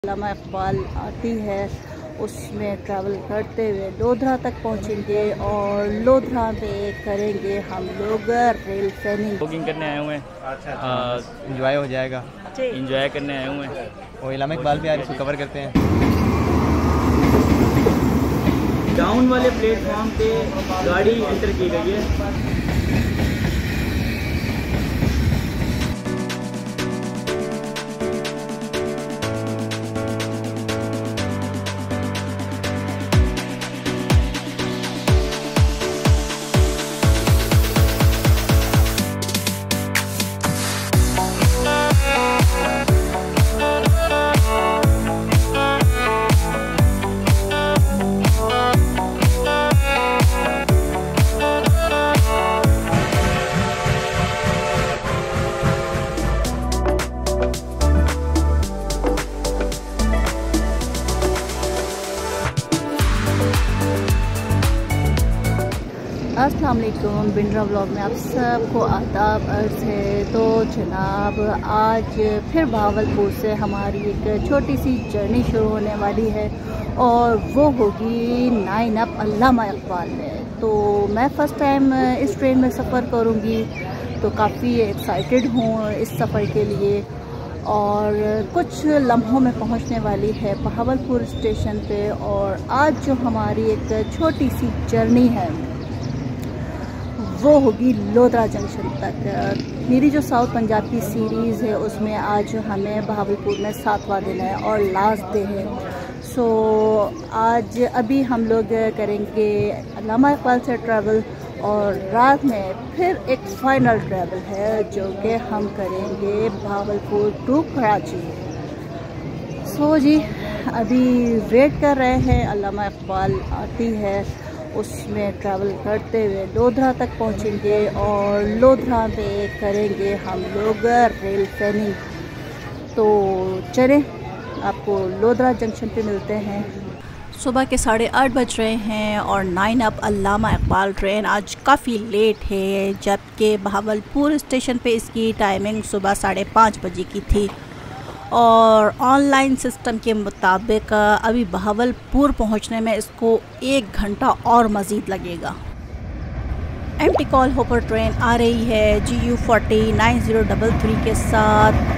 अल्लामा इकबाल आती है उसमें ट्रैवल करते हुए लोधरा तक पहुंचेंगे और लोधरा में करेंगे हम लोग रेल ट्रेनिंग। बुकिंग करने आए हुए हैं। अच्छा, इंजॉय हो जाएगा। इंजॉय करने आए हुए हैं और अल्लामा इकबाल भी आ रही है, इसको कवर करते हैं। डाउन वाले प्लेटफॉर्म पे गाड़ी एंटर की गई है। अस्सलाम वालेकुम, बिंद्रा व्लॉग में आप सबको आदाब अर्ज़ है। तो जनाब, आज फिर भावलपुर से हमारी एक छोटी सी जर्नी शुरू होने वाली है और वो होगी 9 अप अल्लामा इकबाल में। तो मैं फ़र्स्ट टाइम इस ट्रेन में सफ़र करूँगी, तो काफ़ी एक्साइटेड हूँ इस सफ़र के लिए। और कुछ लम्हों में पहुँचने वाली है भावलपुर स्टेशन पे। और आज जो हमारी एक छोटी सी जर्नी है वो होगी लोधरा जंक्शन तक। मेरी जो साउथ पंजाब की सीरीज़ है उसमें आज हमें भावलपुर में 7वां दिन है और लास्ट डे है। सो आज अभी हम लोग करेंगे अल्लामा इकबाल से ट्रैवल और रात में फिर एक फ़ाइनल ट्रैवल है जो कि हम करेंगे भावलपुर टू कराची। सो जी, अभी वेट कर रहे हैं अल्लामा इकबाल आती है उसमें ट्रैवल करते हुए लोधरा तक पहुंचेंगे और लोधरा में करेंगे हम लोग रेल ट्रेनिंग। तो चलें, आपको लोधरा जंक्शन पे मिलते हैं। सुबह के 8:30 बज रहे हैं और 9 अप अल्लामा इकबाल ट्रेन आज काफ़ी लेट है, जबकि भावलपुर स्टेशन पे इसकी टाइमिंग सुबह 5:30 बजे की थी। और ऑनलाइन सिस्टम के मुताबिक अभी भावलपुर पहुंचने में इसको 1 घंटा और मज़ीद लगेगा। एम्प्टी कॉल होपर ट्रेन आ रही है GU40 9033 के साथ।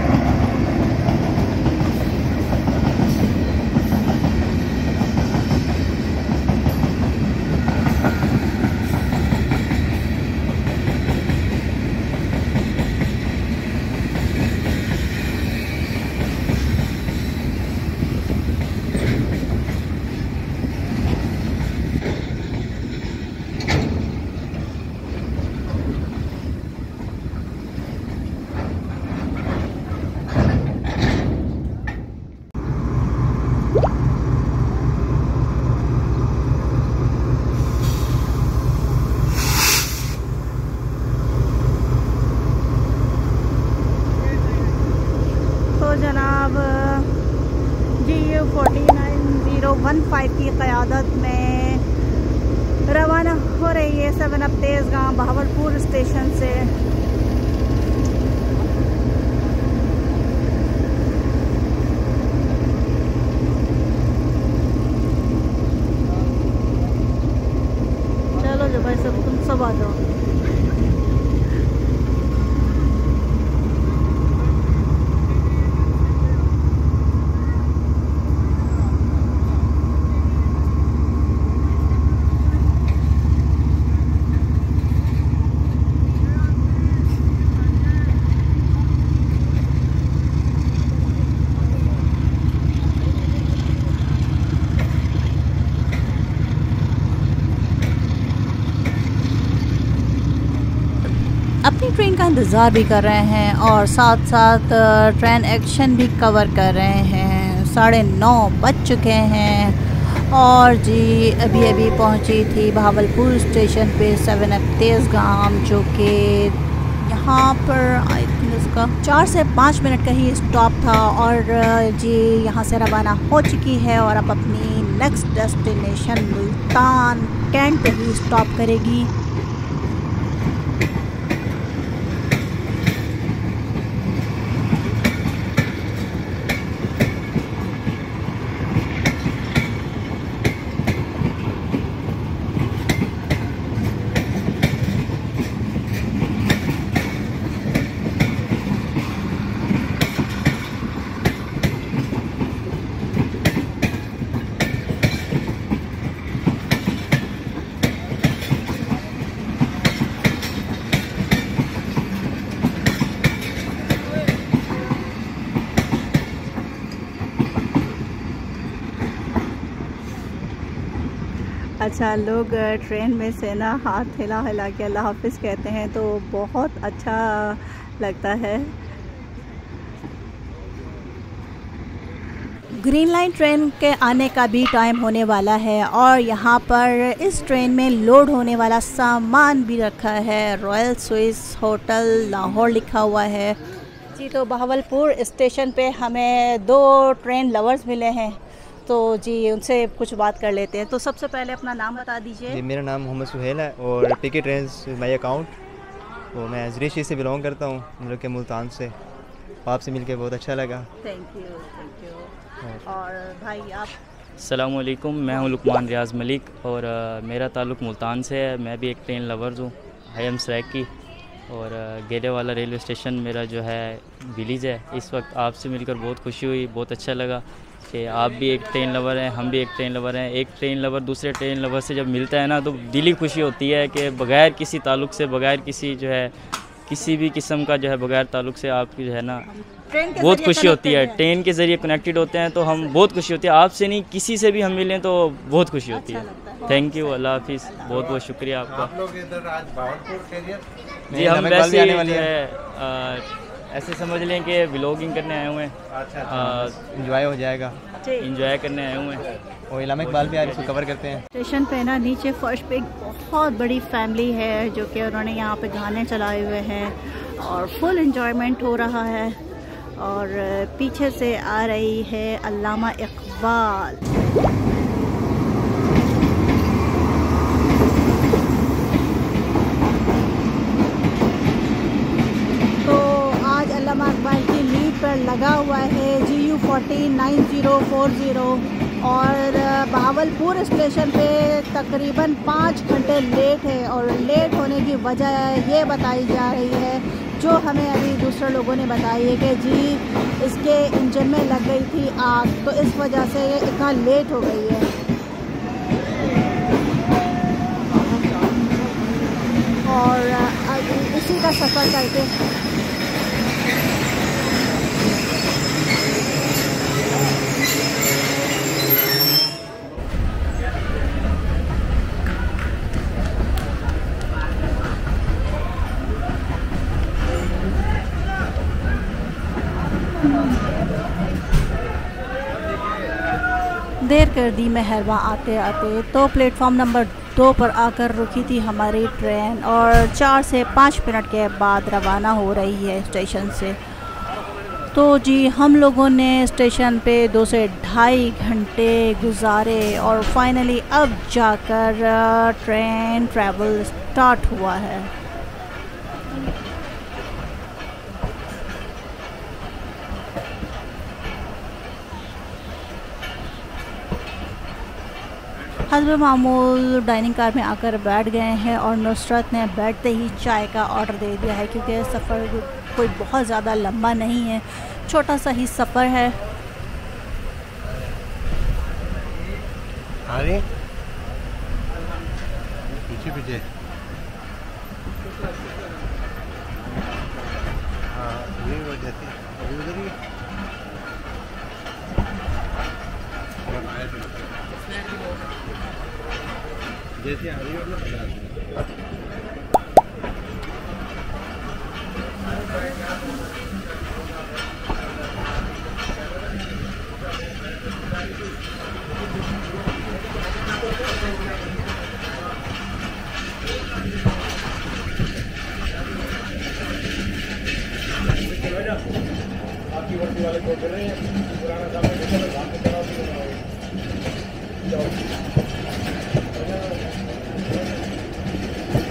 जनाब, GU40 9015 की क़यादत में रवाना हो रही है 7 अप तेज़गांव भावलपुर स्टेशन से। चलो जो भाई सब तुम सब आ जाओ। अपनी ट्रेन का इंतज़ार भी कर रहे हैं और साथ साथ ट्रेन एक्शन भी कवर कर रहे हैं। 9:30 बज चुके हैं और जी अभी अभी पहुंची थी भावलपुर स्टेशन पे 7 अप तेज़गांव, जो कि यहाँ पर आई थिंक इसका 4 से 5 मिनट का ही स्टॉप था। और जी यहाँ से रवाना हो चुकी है और अब अपनी नेक्स्ट डेस्टिनेशन मुल्तान कैंट पे ही स्टॉप करेगी। अच्छा, लोग ट्रेन में से ना हाथ हिला हिला के अल्लाह हाफिज़ कहते हैं, तो बहुत अच्छा लगता है। ग्रीन लाइन ट्रेन के आने का भी टाइम होने वाला है और यहाँ पर इस ट्रेन में लोड होने वाला सामान भी रखा है। रॉयल स्विस होटल लाहौर लिखा हुआ है जी। तो बहावलपुर स्टेशन पे हमें 2 ट्रेन लवर्स मिले हैं, तो जी उनसे कुछ बात कर लेते हैं। तो सबसे पहले अपना नाम बता दीजिए। जी, मेरा नाम मोहम्मद सुहेल है और पीके ट्रेंड्स माई अकाउंट। तो मैं ज़रीशी से बिलोंग करता हूँ, मतलब के मुल्तान से। आपसे मिलके बहुत अच्छा लगा। Thank you. और भाई आप? अस्सलाम वालेकुम, मैं हूं लुकमान रियाज़ मलिक और मेरा ताल्लुक़ मुल्तान से है। मैं भी एक ट्रेन लवर्स हूँ, आई एम स्वैग की। और गेरे वाला रेलवे स्टेशन मेरा जो है विलेज है। इस वक्त आपसे मिलकर बहुत खुशी हुई, बहुत अच्छा लगा कि आप भी एक ट्रेन लवर हैं, हम भी एक ट्रेन लवर हैं। एक ट्रेन लवर दूसरे ट्रेन लवर से जब मिलता है ना, तो दिली खुशी होती है कि बग़ैर किसी ताल्लुक़ से, बग़ैर किसी जो है किसी भी किस्म का जो है बग़ैर ताल्लुक़ से आपकी जो है ना बहुत खुशी होती है। ट्रेन के ज़रिए कनेक्टेड होते हैं तो हम बहुत खुशी होती है। आपसे नहीं, किसी से भी हम मिलें तो बहुत खुशी होती है। थैंक यू, अल्लाह हाफिज़, बहुत बहुत शुक्रिया आपका। आप लोग इधर आज भावलपुर जी हम वैसे ऐसे समझ लें कि व्लॉगिंग करने आए हुए हैं। अच्छा, इंजॉय हो जाएगा, इंजॉय करने आए हुए हैं और इलामा इकबाल भी आ रही है, इसको कवर करते हैं। स्टेशन पे ना नीचे फर्श पे एक बहुत बड़ी फैमिली है जो कि उन्होंने यहाँ पे गाने चलाए हुए हैं और फुल एंजॉयमेंट हो रहा है। और पीछे से आ रही है अल्लामा इकबाल। तो आज अल्लामा इकबाल की लीड पर लगा हुआ है GU40 9040 और बहावलपुर स्टेशन पे तकरीबन 5 घंटे लेट है। और लेट होने की वजह ये बताई जा रही है, जो हमें अभी दूसरे लोगों ने बताई है कि जी इसके इंजन में लग गई थी आग, तो इस वजह से ये इतना लेट हो गई है। और इसी का सफ़र करके देर कर दी मेहरबा आते आते। तो प्लेटफॉर्म नंबर 2 पर आकर रुकी थी हमारी ट्रेन और 4 से 5 मिनट के बाद रवाना हो रही है स्टेशन से। तो जी हम लोगों ने स्टेशन पे 2 से ढाई घंटे गुजारे और फाइनली अब जाकर ट्रेन ट्रैवल स्टार्ट हुआ है। हस्ब मामूल डाइनिंग कार में आकर बैठ गए हैं और नुसरत ने बैठते ही चाय का ऑर्डर दे दिया है, क्योंकि सफ़र कोई बहुत ज़्यादा लंबा नहीं है, छोटा सा ही सफ़र है। अरे पीछे पीछे ये वजह थी उधर ही जैसे आ रही है। आपकी वर्दी वाले को बोल रहे हैं पुराना सामने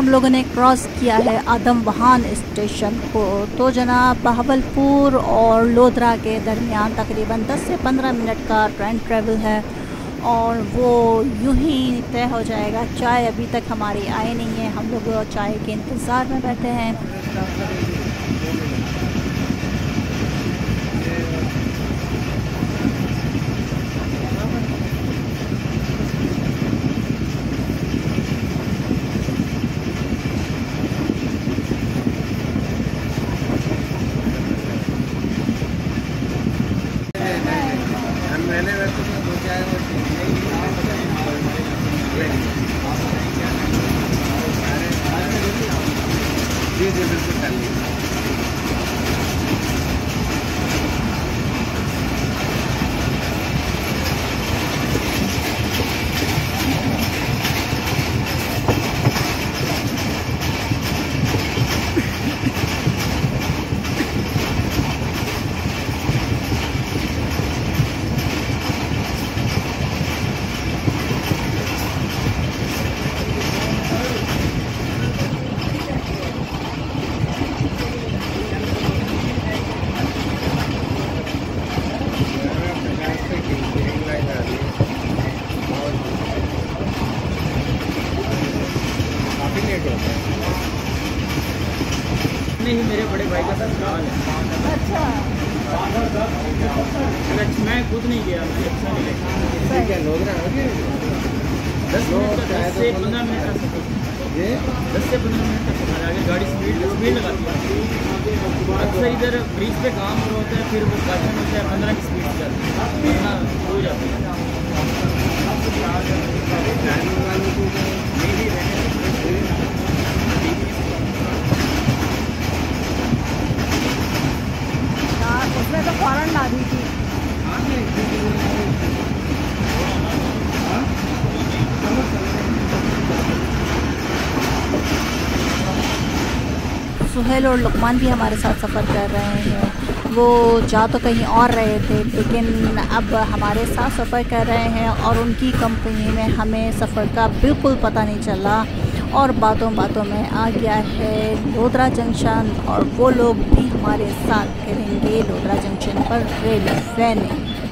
हम लोगों ने क्रॉस किया है आदमवाहान स्टेशन को। तो जनाब बहावलपुर और लोधरा के दरमियान तकरीबन 10 से 15 मिनट का ट्रेन ट्रैवल है और वो यूं ही तय हो जाएगा। चाय अभी तक हमारी आई नहीं है, हम लोग चाय के इंतज़ार में बैठे हैं। ही मेरे बड़े भाई का ससुराल है। अच्छा, मैं खुद नहीं गया, मुझे अच्छा नहीं लगा। 10 से 15 मिनट का सफर, 10 से 15 मिनट का सफर। आगे गाड़ी स्पीड लगाती है। अक्सर इधर ब्रिज पे काम होता है, फिर वो गाड़ी होता है 15 की स्पीड से जाती है, हो जाती है। उसने तो फौरन ला दी थी। सुहेल और लुकमान भी हमारे साथ सफ़र कर रहे हैं। वो जा तो कहीं और रहे थे, लेकिन अब हमारे साथ सफ़र कर रहे हैं और उनकी कंपनी में हमें सफ़र का बिल्कुल पता नहीं चला और बातों बातों में आ गया है लोधरा जंक्शन और वो लोग भी हमारे साथ करेंगे लोधरा जंक्शन पर रेल फैनिंग।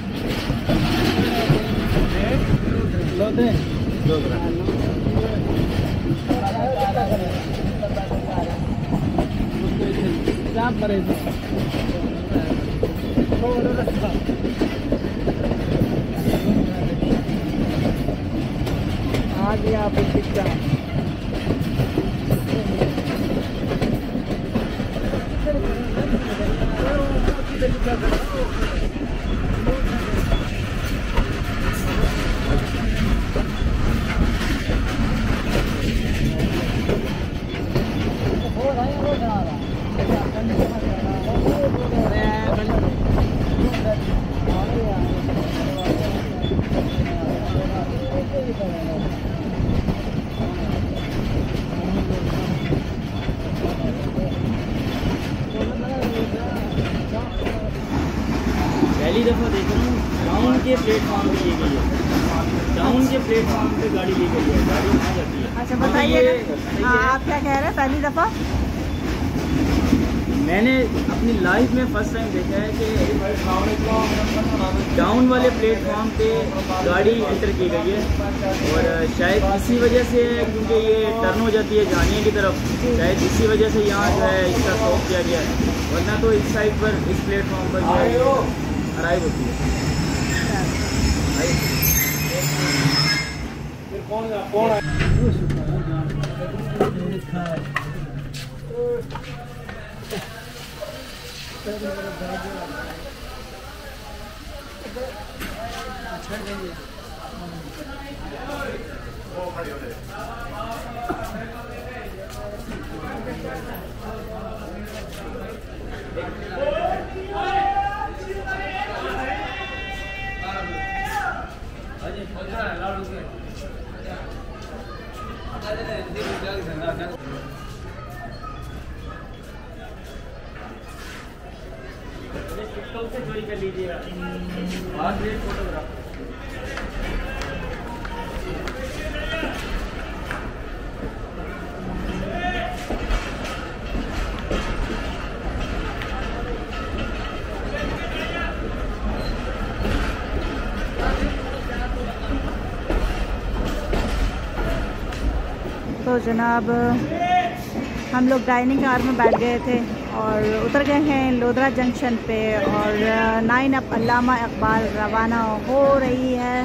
आ गया आप पहली दफ़ा देख रहा हूँ टाउन के प्लेटफॉर्म पे ली गई है, टाउन के प्लेटफॉर्म पे गाड़ी ली गई है, गाड़ी वहाँ जाती है। अच्छा बताइए, आप क्या कह रहे हैं? पहली दफ़ा मैंने अपनी लाइफ में फर्स्ट टाइम देखा है कि डाउन वाले प्लेटफॉर्म पे गाड़ी एंटर की गई है और शायद इसी वजह से, क्योंकि ये टर्न हो जाती है जानिया की तरफ, शायद इसी वजह से यहाँ जो है इसका स्टॉप किया गया है, वरना तो इस साइड पर इस प्लेटफॉर्म पर जो है अराइव होती है। से चोरी कर लीजिएगा, फोटोग्राफ। जनाब हम लोग डाइनिंग कार में बैठ गए थे और उतर गए हैं लोधरा जंक्शन पे और 9 अप अल्लामा इकबाल रवाना हो रही है।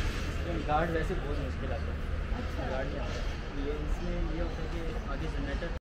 गार्ड वैसे बहुत मुश्किल आता है। अच्छा गार्ड नहीं आता ये इसमें ये होता है कि आगे जनरेटर